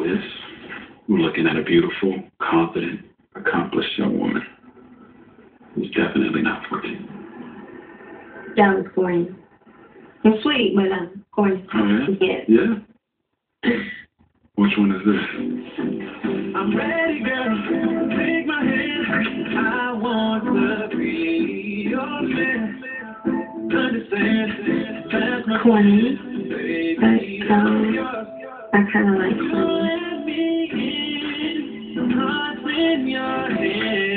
this, we're looking at a beautiful, confident, accomplished young woman who's definitely not 14. That was corny. I'm sweet, but corny. Oh, yeah? Yeah. Yeah? Which one is this? I'm ready, girl. Take my hand. I want to be your man. Understand? That's my Corny. baby. But, I kind of like corny. Let me in. Hearts in your hand.